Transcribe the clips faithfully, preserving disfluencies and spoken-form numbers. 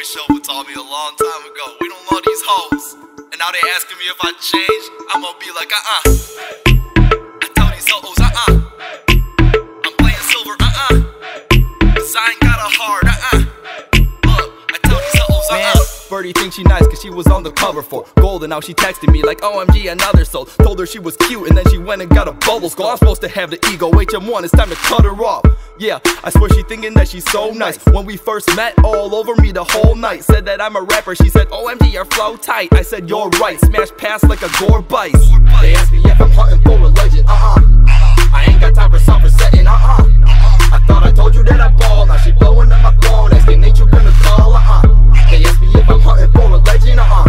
boy Shovel taught me a long time ago. We don't love these hoes. And now they asking me if I change. I'm gonna be like, uh-uh. I tell these hoes, uh-uh. I'm playing silver, uh-uh. Cause I ain't got a heart, uh-uh. Look, I tell these hoes, uh-uh. Birdie thinks she nice cause she was on the cover for Gold, and now she texted me like O M G another soul. Told her she was cute and then she went and got a bubble skull. I'm supposed to have the ego, H M one, it's time to cut her off. Yeah, I swear she thinking that she's so nice. When we first met, all over me the whole night. Said that I'm a rapper, she said O M G your flow tight. I said you're right, smash pass like a gore bice. They asked me if I'm hunting for a legend, uh-uh. I ain't got time for some setting, uh-uh. I thought I told you that I ball, now she blowing up my phone, asking ain't you gonna call, uh-uh. They asked me if I'm hunting for a legend, uh-uh.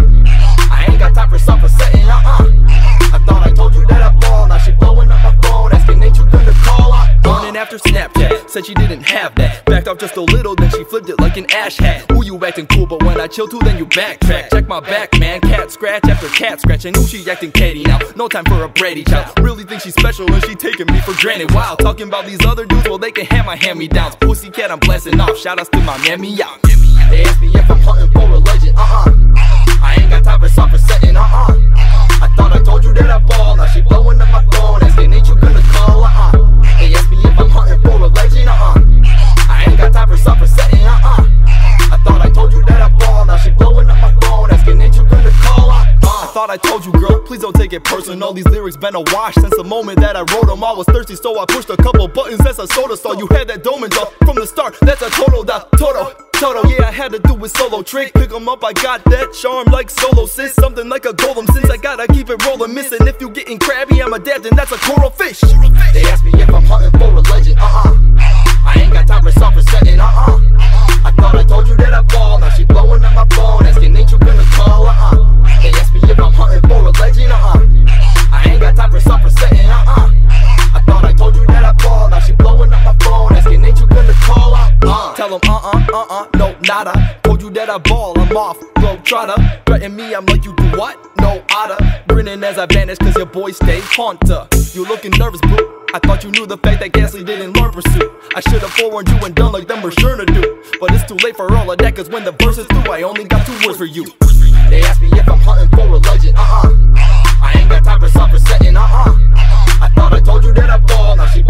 I ain't got time for some setting, uh-uh. I thought I told you that I ball, now she blowing up my phone, asking ain't you gonna call, uh-uh. Running after Snapchat, said she didn't have that. Backed off just a little, then she flipped it like an ash hat. Ooh, you acting cool, but when I chill too, then you backtrack. Check my back, man, cat scratch after cat scratch. I knew she acting catty now, no time for a Brady child. Really think she's special and she taking me for granted. Wow, talking about these other dudes, well they can have my hand-me-downs. Pussycat, I'm blasting off, shout-outs to my mammy out. They asked me if I'm hunting for a legend, uh-uh. I ain't got time for some setting, uh-uh. I thought I told you that I ball, now she blowing up my phone, asking ain't you gonna call, uh-uh. They asked me if I'm hunting for a legend, uh-uh. I ain't got time for some setting, uh-uh. I thought I told you that I ball, now she blowing up my phone, asking ain't you gonna call, uh-uh. I thought I told you, girl, please don't take it personal. These lyrics been a wash since the moment that I wrote them. I was thirsty, so I pushed a couple buttons, that's a soda stall. You had that dome and dog from the start, that's a total dot, total. Toto, yeah, I had to do a solo trick. Pick 'em up, I got that charm like solo sis. Something like a golem, since I gotta keep it rolling. Missing if you getting crabby, I'm a dad, then that's a coral fish. They asked me if I'm hunting for a legend, uh-uh. I ain't got time for some setting, uh-uh. I thought I told you that I ball, now she blowing up my phone, asking ain't you gonna call, uh-uh. They asked me if I'm hunting for a legend, uh-uh. I ain't got time for some setting, uh-uh. I thought I told you that I ball, now she blowing up my phone, asking ain't you gonna call, uh-uh. Tell 'em uh-uh, uh-uh, no, nada. Told you that I ball, I'm off, globetrotter. Threaten me, I'm like, you do what? No, otta. Grinning as I vanish, cause your boy stay haunter. You looking nervous, boo. I thought you knew the fact that Gasly didn't learn pursuit. I should've forewarned you and done like them were sure to do. But it's too late for all of that, cause when the verse is through, I only got two words for you. They asked me if I'm hunting for a legend, uh-uh. I ain't got time for some setting, uh-uh. I thought I told you that I ball, now she